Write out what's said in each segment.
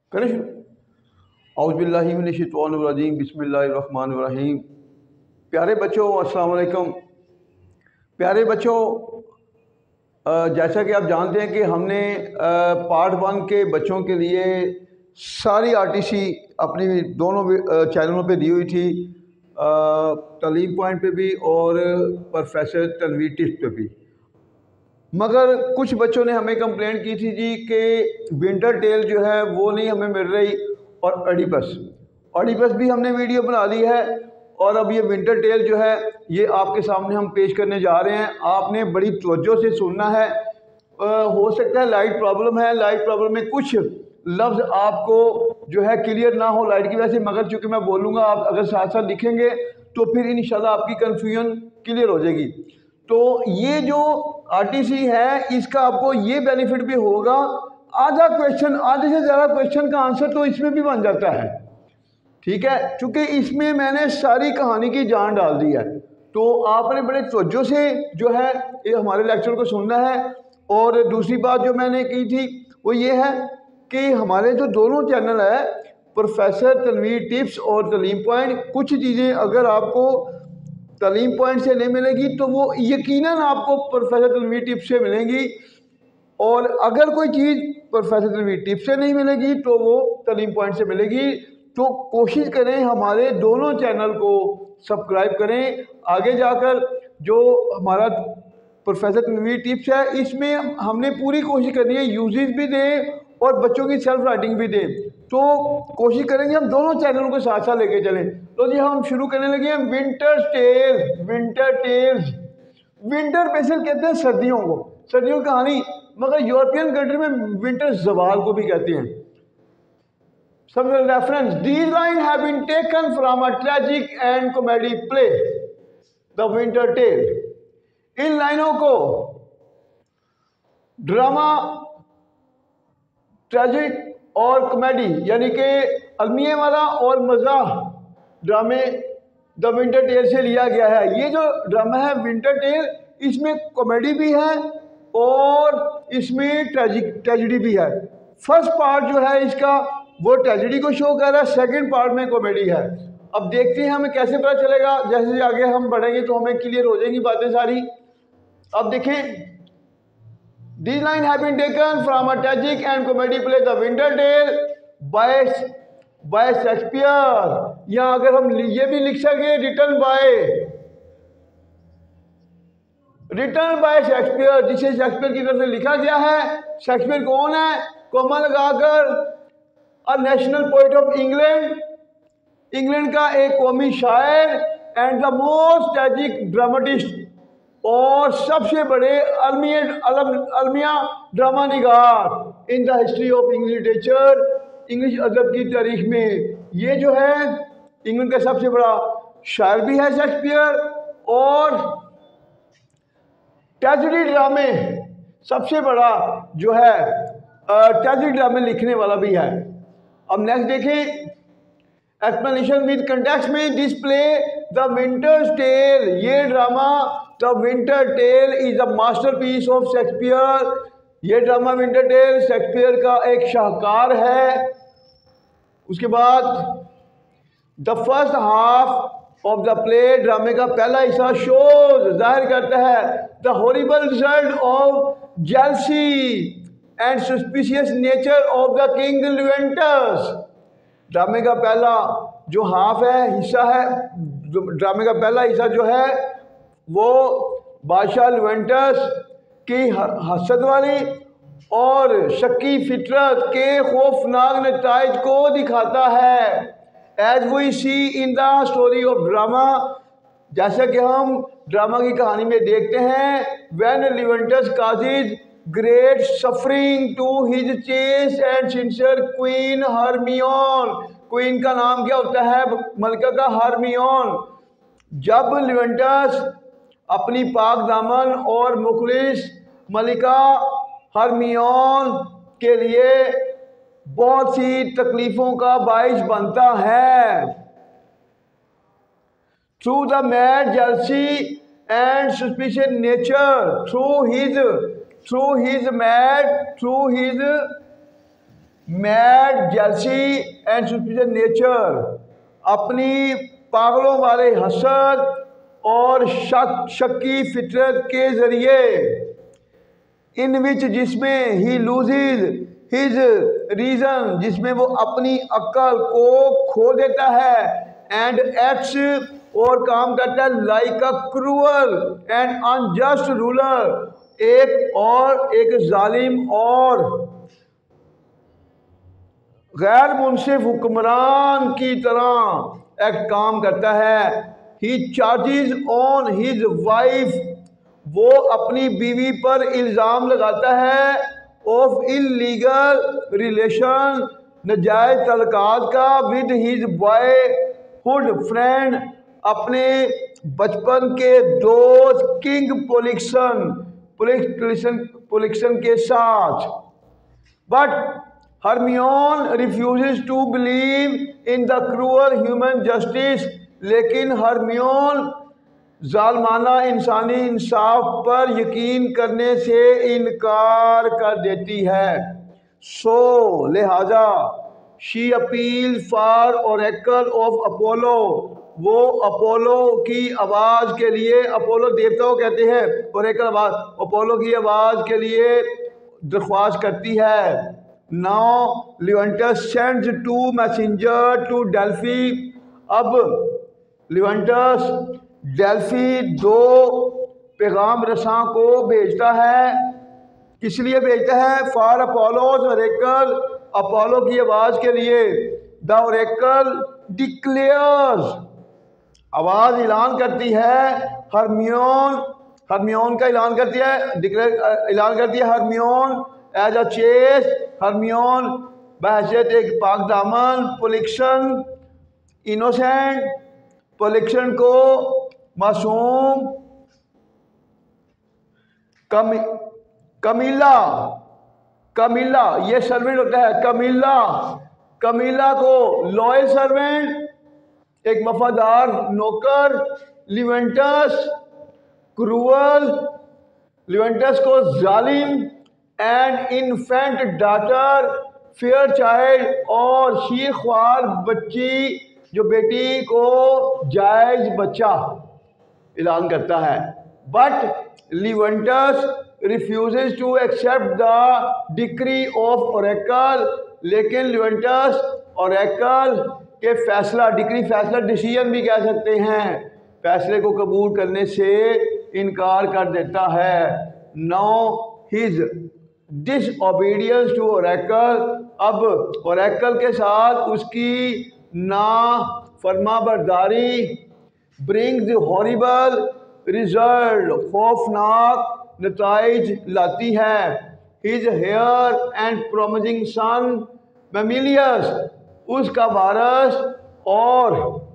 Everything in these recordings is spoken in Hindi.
करें शुरू। औज़ुबिल्लाहि मिनश्शैतानिर्रजीम बिस्मिल्लाहिर्रहमानिर्रहीम। प्यारे बच्चों अस्सलाम वालेकुम। प्यारे बच्चों, जैसा कि आप जानते हैं कि हमने पार्ट 1 के बच्चों के लिए सारी आरटीसी अपनी दोनों चैनलों पे दी हुई थी, तालीम पॉइंट पे भी और प्रोफेसर तनवीर टिप्स पे भी। मगर कुछ बच्चों ने हमें कंप्लेंट की थी जी कि विंटर टेल जो है वो नहीं हमें मिल रही, और ऑडिपस भी हमने वीडियो बना ली है, और अब ये विंटर टेल जो है ये आपके सामने हम पेश करने जा रहे हैं। आपने बड़ी तवज्जो से सुनना है। हो सकता है लाइट प्रॉब्लम है, लाइट प्रॉब्लम में कुछ लफ्ज़ आपको जो है क्लियर ना हो लाइट की वजह से, मगर चूँकि मैं बोलूँगा आप अगर साथ साथ लिखेंगे तो फिर इंशाल्लाह आपकी कन्फ्यूजन क्लियर हो जाएगी। तो ये जो आरटीसी है इसका आपको ये बेनिफिट भी होगा, आधा क्वेश्चन, आधे से ज़्यादा क्वेश्चन का आंसर तो इसमें भी बन जाता है। ठीक है, चूँकि इसमें मैंने सारी कहानी की जान डाल दी है, तो आपने बड़े तवज्जो से जो है ये हमारे लेक्चर को सुनना है। और दूसरी बात जो मैंने की थी वो ये है कि हमारे जो दोनों चैनल है, प्रोफेसर तनवीर टिप्स और तालीम पॉइंट, कुछ चीज़ें अगर आपको तालीम पॉइंट से नहीं मिलेगी तो वो यकीनन आपको प्रोफेसर तनवीर टिप्स से मिलेंगी, और अगर कोई चीज़ प्रोफेसर तनवीर टिप्स से नहीं मिलेगी तो वो तालीम पॉइंट से मिलेगी। तो कोशिश करें हमारे दोनों चैनल को सब्सक्राइब करें। आगे जाकर जो हमारा प्रोफेसर तनवीर टिप्स है इसमें हमने पूरी कोशिश करनी है यूजेस भी दें और बच्चों की सेल्फ राइटिंग भी दें, तो कोशिश करेंगे हम दोनों चैनलों को साथ साथ लेके चलें। तो जी हम शुरू करने लगे हैं विंटर टेल्स। विंटर बेसिकली कहते हैं सर्दियों को, सर्दियों की कहानी, मगर यूरोपियन कंट्री में विंटर जवाल को भी कहते हैं। Some reference, these lines have been taken from a tragic and comedy play, The Winter Tale। इन लाइनों को ड्रामा, ट्रेजिक और कॉमेडी यानी कि अलमिया वाला और मज़ाह ड्रामे द विंटर टेल से लिया गया है। ये जो ड्रामा है विंटर टेल, इसमें कॉमेडी भी है और इसमें ट्रेजिडी भी है। फर्स्ट पार्ट जो है इसका वो ट्रेजिडी को शो कर रहा है, सेकंड पार्ट में कॉमेडी है। अब देखते हैं हमें कैसे पता चलेगा, जैसे आगे हम बढ़ेंगे तो हमें क्लियर हो जाएंगी बातें सारी। अब देखें, These lines have been taken from a tragic and comedy play The Winter Tale by Shakespeare। या अगर हम ये भी लिख सके रिटन बाय शेक्सपियर, जिसे शेक्सपियर की तरफ से लिखा गया है। शेक्सपियर कौन है? कोमा लगाकर a national poet of England, England का एक कौमी शायर, and the most tragic dramatist, और सबसे बड़े अलमिया ड्रामा निगार in the history of English literature, English अदब की तारीख में। ये जो है इंग्लैंड का सबसे बड़ा शायर भी है शेक्सपियर, और ट्रेजेडी ड्रामे सबसे बड़ा जो है ट्रेजेडी ड्रामे लिखने वाला भी है। अब नेक्स्ट देखें, एक्सप्लेनेशन विद कंटेक्स्ट में डिस्प्ले द विंटर टेल। ये drama the winter tale is a masterpiece of Shakespeare. ये ड्रामा विंटर टेल शेक्सपियर का एक शाहकार है। उसके बाद the first half of the play, ड्रामे का पहला हिस्सा शोज जाहिर करता है the horrible result of jealousy and suspicious nature of the king Leontes. ड्रामे का पहला जो हाफ है, हिस्सा है, ड्रामे का पहला हिस्सा जो है वो बादशाह ल्यूवेंटस की हसद वाली और शक्की फितरत के खौफनाक नताइज को दिखाता है। As we see in the story of drama, जैसा कि हम ड्रामा की कहानी में देखते हैं, when Leontes causes great suffering to his chaste and sincere queen Hermione. Queen का नाम क्या होता है? मलका का हरमियोन। जब ल्यूवेंटस अपनी पाक दामन और मुखलिस मलिका हरमियोन के लिए बहुत सी तकलीफों का बाइस बनता है। Through the mad jealousy and suspicious nature, through his mad jealousy and superior nature, अपनी पागलों वाले हसद और शक्की फितरत के जरिए, इन विच जिसमें ही लूजिज हिज रीजन, जिसमें वो अपनी अक्ल को खो देता है, एंड एक्ट्स और काम करता है like a cruel and unjust ruler, एक जालिम और गैर मुनसिफ हुक्मरान की तरह एक काम करता है। He charges on his wife, वो अपनी बीवी पर इल्ज़ाम लगाता है ऑफ इलीगल रिलेशन, नजायज तल्कात का, विद हिज बॉयहुड फ्रेंड, अपने बचपन के दोस्त किंग पोलिक्सन के साथ। But Hermione refuses to believe in the cruel human justice, लेकिन हरमियोन जालमाना इंसानी इंसाफ पर यकीन करने से इनकार कर देती है। सो लिहाजा she appeal for oracle of Apollo, वो अपोलो की आवाज़ के लिए, अपोलो देवता को कहते हैं, ओरेकल आवाज़, अपोलो की आवाज़ के लिए दरख्वास्त करती है। Now Leontes sends to messenger to Delphi, अब लिवेंटस डेल्फी दो पैगाम रसां को भेजता है। किस लिए भेजता है? फॉर अपोलोस ओरेकल, अपोलो की आवाज़ के लिए। द ओरेकल डिक्लेयर्स, आवाज़ ऐलान करती है, हरमियोन का ऐलान करती है, ऐलान करती है Hermione as a chaste, Hermione बहैसियत एक पाक दामन, पोलिक्सन इनोसेंट, पोलिक्सन को मासूम, कमीला ये सर्वेंट होता है, कमीला को लॉयल सर्वेंट, एक वफादार नौकर, लिवेंटस क्रूअल, लिवेंटस को जालिम, and infant daughter, fair child, और शीरख्वार बच्ची, जो बेटी को जायज बच्चा ऐलान करता है। But Leontes refuses to accept the decree of oracle, लेकिन लिवेंटस ओरेकल के फैसला, डिक्री फैसला, डिसीजन भी कह सकते हैं, फैसले को कबूल करने से इनकार कर देता है। Now his disobedience to oracle, अब ओरेकल के साथ उसकी ना फरमाबरदारी ब्रिंग्स हॉरिबल रिजल्ट, खौफनाक नताइज लाती है। His heir and promising son Mamillius, उसका वारस और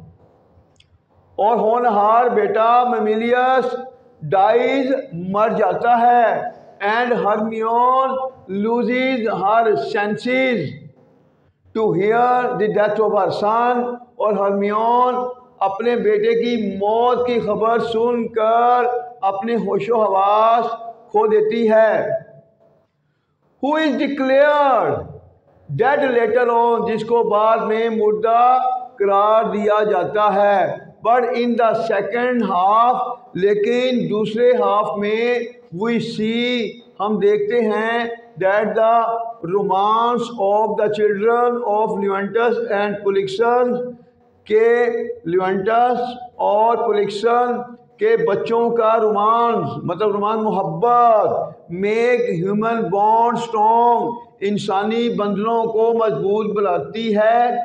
होनहार बेटा मेमिलियस डाइज, मर जाता है, and Hermione loses her senses to hear the death of her son, और हरमियोन अपने बेटे की मौत की खबर सुनकर अपने होशो हवास खो देती है। Who is declared dead later on, जिसको बाद में मुर्दा करार दिया जाता है। But in the second half, लेकिन दूसरे हाफ में वी सी, हम देखते हैं, that the romance of the children of Leontes and Polixenes, के लिवेंटस और पोलिक्सन के बच्चों का रोमांस, मतलब रोमांस मोहब्बत, मेक ह्यूमन बॉन्ड स्ट्रॉन्ग, इंसानी बंधनों को मजबूत बनाती है,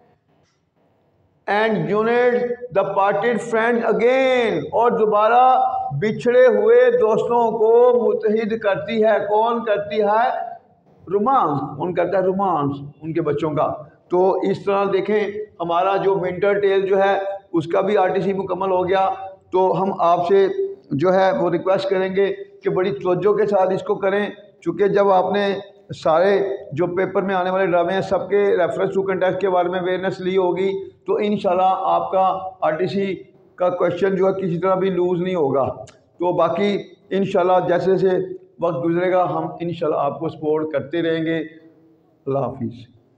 and unite the parted friend again, और दोबारा बिछड़े हुए दोस्तों को मुत्तहिद करती है। कौन करती है? रोमांस, कौन करता है रोमांस? उनके बच्चों का। तो इस तरह देखें, हमारा जो विंटर टेल जो है उसका भी आरटीसी मुकम्मल हो गया। तो हम आपसे जो है वो रिक्वेस्ट करेंगे कि बड़ी तवज्जो के साथ इसको करें, चूँकि जब आपने सारे जो पेपर में आने वाले ड्रामे हैं सबके रेफरेंस टू कंटेक्स्ट के बारे में अवेयरनेस ली होगी, तो इंशाल्लाह आपका आरटीसी का क्वेश्चन जो है किसी तरह भी लूज़ नहीं होगा। तो बाकी इंशाल्लाह जैसे जैसे वक्त गुजरेगा हम इंशाल्लाह आपको सपोर्ट करते रहेंगे। अल्लाह हाफिज़।